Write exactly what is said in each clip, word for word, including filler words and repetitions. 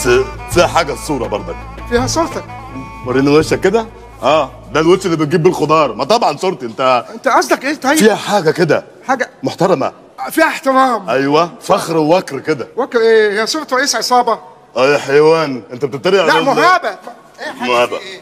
بس فيها حاجه الصوره برضك. فيها صورتك؟ وريني وشك كده. اه ده الوش اللي بتجيب بالخضار. ما طبعا صورتي. انت انت قصدك ايه طيب؟ فيها حاجه كده حاجه محترمه، فيها احترام. ايوه فخر ووكر كده. وكر ايه؟ هي صورة رئيس عصابه. اه يا حيوان انت بتتريق على لا مهابه. ايه حاجه مهابه. ايه؟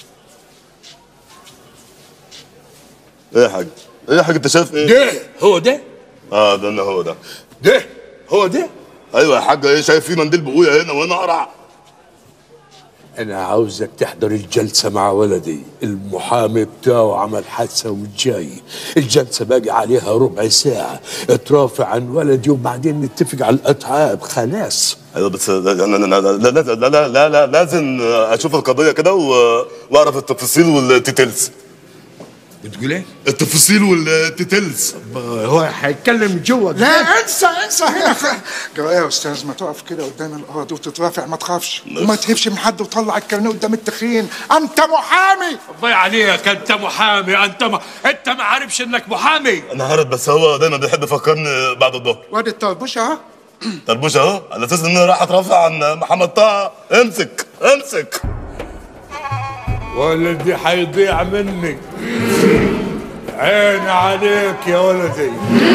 ايه يا حاج؟ ايه يا حاج انت شايف ايه؟ ده هو ده؟ اه ده هو ده. ده هو ده؟ ايوه يا حاج. ايه شايف في منديل بقويا هنا وهنا قرع. انا عاوزك تحضر الجلسه مع ولدي، المحامي بتاعه عمل حادثه وجاي. الجلسه باقي عليها ربع ساعه، اترافع عن ولدي وبعدين نتفق على الاتعاب خلاص. ايوه بس لا لا لا لا لا لا, لا, لا لازم اشوف القضيه كده واعرف التفاصيل والتيتيلز. بتقول ايه؟ التفاصيل والتيتيلز. هو هيتكلم جوه. لا انسى انسى هنا. جرايه يا استاذ، ما تقف كده قدام القاضي وتترافع، ما تخافش وما تهبش من حد وطلع الكارنيه قدام التخين. انت محامي. الله عليك، انت محامي. انت ما انت ما عارفش انك محامي. انا عارف بس هو دايما بيحب يفكرني بعد الظهر. وادي الطربوش اهو. طربوش اهو على اساس ان انا راح اترافع عن محمد طه. امسك امسك. ولدي حيضيع مني. عيني عليك يا ولدي،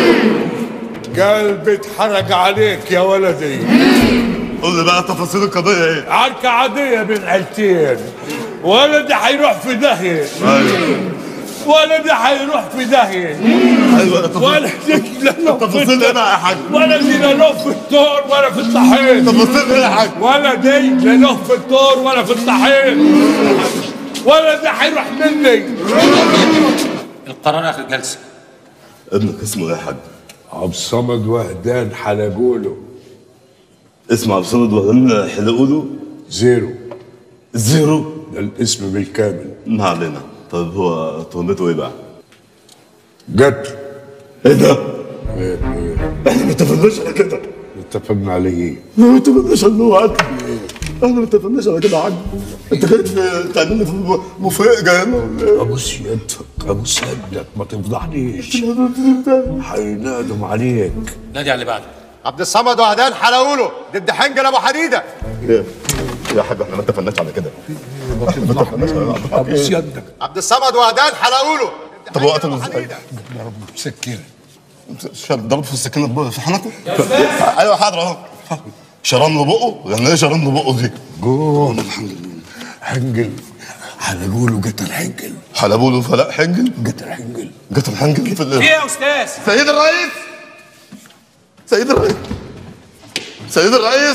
قلبي اتحرق عليك يا ولدي. قول لي بقى تفاصيل القضيه ايه؟ عركة عادية بين عيلتين، ولدي حيروح في داهية. ايوه ولدي حيروح في داهية. ايوه ولدي لا له تفاصيل ايه بقى يا حاج؟ ولدي لا له في الدور ولا في الطحين. تفاصيل ايه يا حاج؟ ولدي لا له في الدور ولا في الطحين. ولدي حيروح مني. القرار اخر جلسه. ابنك اسمه ايه يا حاج؟ عبد الصمد وهدان حلقوله. اسمه عبد الصمد وهدان حلقوله؟ زيرو. زيرو؟ ده الاسم بالكامل. ما علينا. طيب هو تهمته ايه بقى؟ قتل. ايه ده؟ ايه ايه احنا ما اتفقناش على كده. اتفقنا على ايه؟ ما اتفقناش على انه هو قتل. احنا ما اتفقناش على كده يا حاج. انت جاي تعمل لي في مفاجاه هنا ولا ايه؟ ابوس يدك ابوس يدك ما تفضحنيش. هينادم عليك. نادي على اللي بعده. عبد الصمد وهدان حلقوله ضد حنجل ابو حديده. ايه يا حاج احنا ما اتفقناش على كده. ما تفضحنيش. ابوس يدك. عبد الصمد وهدان حلقوله. طب هو قتله ازاي؟ ضرب بسكينه. ضرب في السكينه في حنكه؟ ايوه حاضر اهو. شرم له بقه؟ يعني ايه شرم له بقه دي؟ قول الحمد لله. حنجل حلقوله قتل حنجل. حلبوا له فلاح حنجل؟ قتل حنجل. قتل حنجل في ايه يا استاذ؟ سيد الرئيس سيد الرئيس سيد الرئيس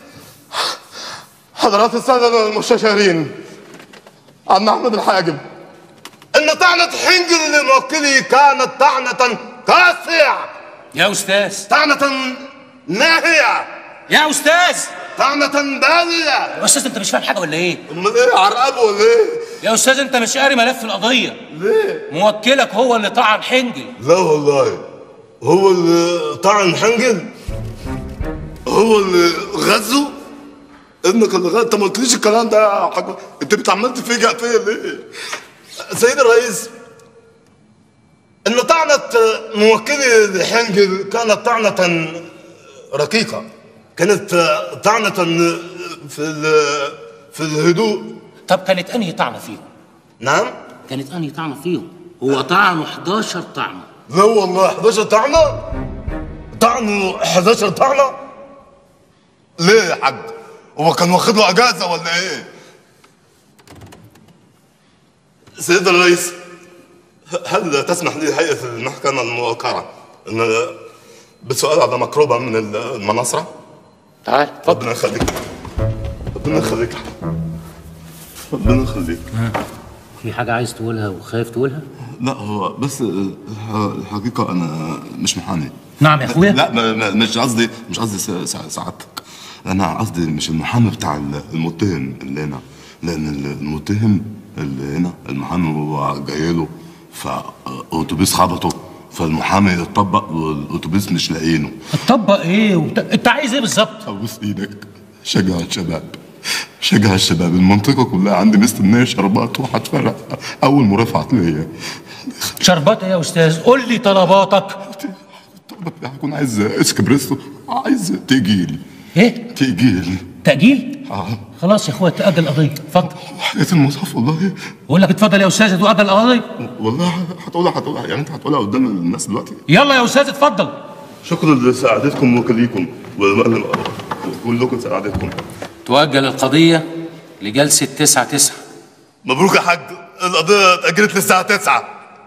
حضرات السادة المستشارين، عم أحمد الحاجب، إن طعنة حنجل لموكلي كانت طعنة كاسية. يا استاذ. طعنة ناهية. يا استاذ. طعنة بالية. يا استاذ انت مش فاهم حاجه ولا ايه؟ امال ايه عرقبه ولا ايه؟ يا استاذ انت مش قاري ملف القضيه. ليه؟ موكلك هو اللي طعن حنجل. لا والله هو اللي طعن حنجل؟ هو اللي غزه؟ ابنك اللي غزه؟ انت ما قلتليش الكلام ده يا حاج. انت بتعمل تفاجئ فيا ليه؟ سيد الرئيس، ان طعنة موكلي لحنجل كانت طعنة رقيقة، كانت طعنة في في الهدوء. طب كانت انهي طعنه فيهم؟ نعم؟ كانت انهي طعنه فيهم؟ هو طعنه حداشر طعنه. لا والله حداشر طعنه؟ طعنه حداشر طعنه؟ ليه يا حاج؟ هو كان واخد له اجازه ولا ايه؟ سيد الرئيس، هل تسمح لي هيئه المحكمه الموقره ان بسؤال على مقربه من المناصره؟ تعال ربنا يخليك. ربنا يخليك. ربنا يخليك. في حاجه عايز تقولها وخايف تقولها؟ لا هو بس الحقيقه انا مش محامي. نعم يا اخويا. لا مش قصدي مش قصدي سعادتك، انا قصدي مش المحامي بتاع المتهم اللي هنا، لان المتهم اللي هنا المحامي هو جاي له فاوتوبيس خبطه فالمحامي اتطبق والاتوبيس مش لاقيينه. اتطبق ايه؟ وت... انت عايز ايه بالظبط؟ ابوس ايدك، شجع الشباب، شجع الشباب، المنطقه كلها عندي مستنيه شربات وهتفرق اول مرافعه ليا. شربات ايه يا استاذ؟ قول لي طلباتك. هكون عايز اسكبريسو، عايز تأجيل. ايه؟ تأجيل. تأجيل؟ اه خلاص يا اخويا تأجل القضيه، اتفضل. حياة المصحف والله. بقول لك اتفضل يا استاذ تؤجل القضيه. والله هتقولها هتقولها يعني انت هتقولها قدام الناس دلوقتي. يلا يا استاذ اتفضل. شكرا لسعادتكم وكليكم وكلكم سعادتكم. تؤجل القضيه لجلسه تسعة تسعة. مبروك يا حاج، القضية اتأجلت للساعة تسعة.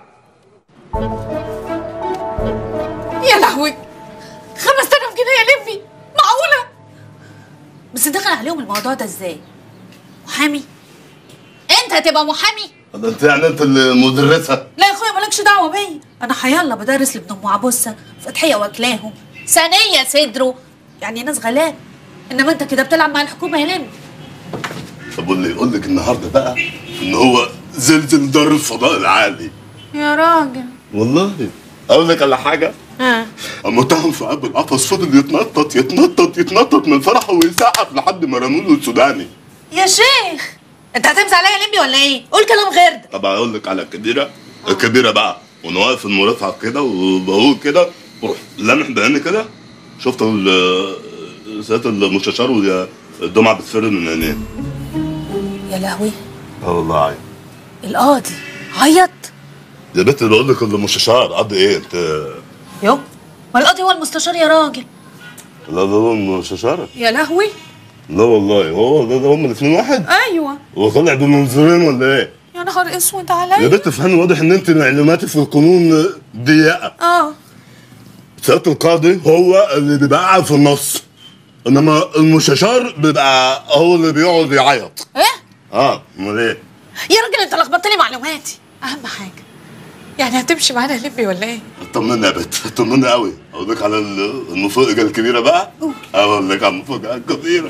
يا لهوي، خمسة آلاف جنيه يا لمبي، معقولة؟ بس دخل عليهم الموضوع ده ازاي؟ محامي؟ انت هتبقى محامي؟ ده انت يعني انت اللي مدرسها؟ لا يا اخويا مالكش دعوة بيا، انا حيالله بدرس لابن ام عبوسة، فتحية واكلاهم، ثانية صدره، يعني ناس غلاب، انما انت كده بتلعب مع الحكومة يا لمبي. طب واللي يقول لك النهارده بقى ان هو زلزل دار الفضاء العالي. يا راجل والله اقول لك على حاجه؟ ها المتهم في قلب القفص فضل يتنطط يتنطط يتنطط من فرحه ويسقف لحد ما رموا له السوداني. يا شيخ انت هتمسح عليا يا لمبي ولا ايه؟ قول كلام غير ده. طب اقول لك على الكبيره، الكبيره بقى وانا واقف في المرافعه كده وبقول كده بروح لامح بعيني كده شفت سياده المستشار والدمعه بتفر من عينيه. يا لهوي. اه والله عيط. القاضي عيط؟ يا بنت بقول لك المستشار قضي ايه انت؟ يو ما القاضي هو المستشار يا راجل. لا ده هو المستشار. يا لهوي. لا والله هو ده, ده هم الاثنين واحد؟ ايوه. هو طالع بمنظورين ولا ايه؟ يا نهار اسود عليا. يا بنت افهمي، واضح ان انت معلوماتي في القانون ضيقه. اه سياده القاضي هو اللي بيبقى قاعد في النص، انما المستشار بيبقى هو اللي بيقعد يعيط. ايه؟ اه امال ايه؟ يا راجل انت لخبطت لي معلوماتي. اهم حاجه يعني هتمشي معانا يا لمبي ولا ايه؟ اطمني يا بنت اطمني قوي. اقول لك على المفاجاه الكبيره بقى. اقول لك على المفاجاه الكبيره.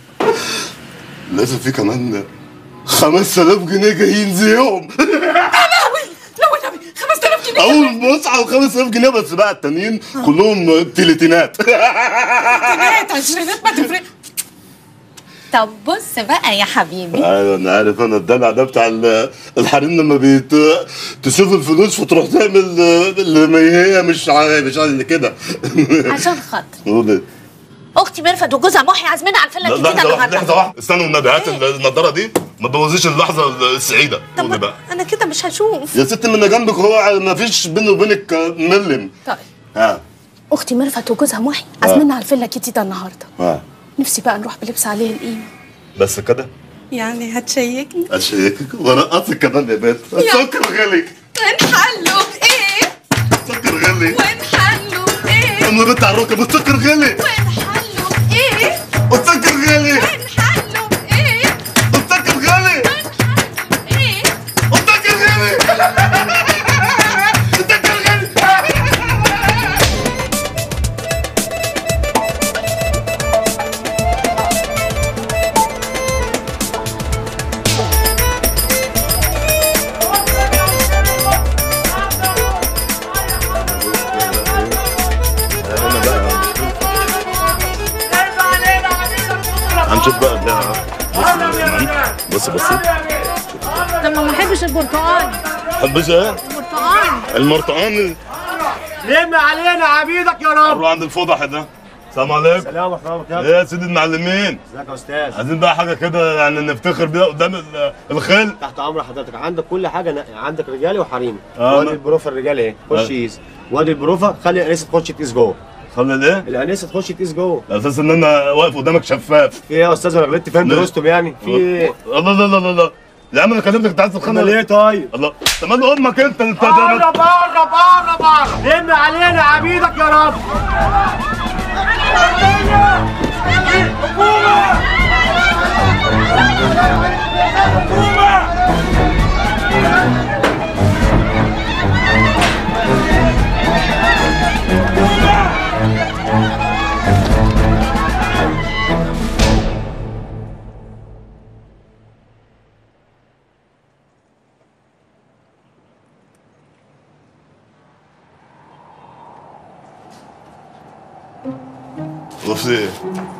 لازم في كمان خمسة آلاف جنيه جايين زيهم. يا لهوي لا والنبي خمسة آلاف جنيه. اول مصعب خمسة آلاف جنيه بس بقى التانيين كلهم تلاتينات. تلاتينات عشرينات ما تفرق. طب بص بقى يا حبيبي. ايوه انا عارف، انا الدلع ده بتاع الحريم لما بيت تشوف الفلوس فتروح تعمل اللي هي مش ع... مش اللي كده. عشان خاطر اختي ميرفت وجوزها محي عازمينها على الفيلا الجديده النهارده. النهارده. لحظه واحده استنوا النبي، هات النضاره دي ما تبوظيش اللحظه السعيده. قولي بقى. انا كده مش هشوف يا ست من جنبك، هو ما فيش بيني وبينك ملم. طيب ها اختي ميرفت وجوزها محي عازمينها على الفيلا الجديده النهارده. ها نفسي بقى نروح بلبس عليه القيمه. بس كده؟ يعني هتشيكني؟ اشيكك ورقصك كمان يا بنت. السكر غلي. ونحله بايه؟ السكر غلي. ونحله بايه؟ انا بنت على الركب السكر غلي. ونحله بايه؟ السكر غلي. ونحله بايه؟ السكر غلي. ونحله بايه؟ السكر غلي. السكر غلي. هنشوف بقى ده. بص بص بص. طب ما بحبش البرتقال. حبش ايه؟ البرتقال. المرطقان. لم علينا عبيدك يا رب. روح عند الفضح ده. السلام عليكم. سلام ورحمه الله. ايه يا سيدي المعلمين؟ ازيك يا استاذ؟ عايزين بقى حاجه كده يعني نفتخر بيها قدام ال- الخيل. تحت امر حضرتك، عندك كل حاجه نقي. عندك رجالي وحريمي. آه، وادي ما- البروفه الرجالي اهي، خش آه. قيس. وادي البروفه خلي الانسه تخش تقيس جوه. خلي الايه؟ الانسه تخش تقيس جوه. على اساس ان انا واقف قدامك شفاف. في ايه يا استاذ، انا غلطت فين درستم يعني؟ في ايه؟ الله لا لا لا لا يا عم انا كلمتك انت عايز تتخانق امال ايه طيب؟ الله طب مال امك انت انت قرب قرب قرب قرب. لم علينا عبيدك يا رب. وفي ايه؟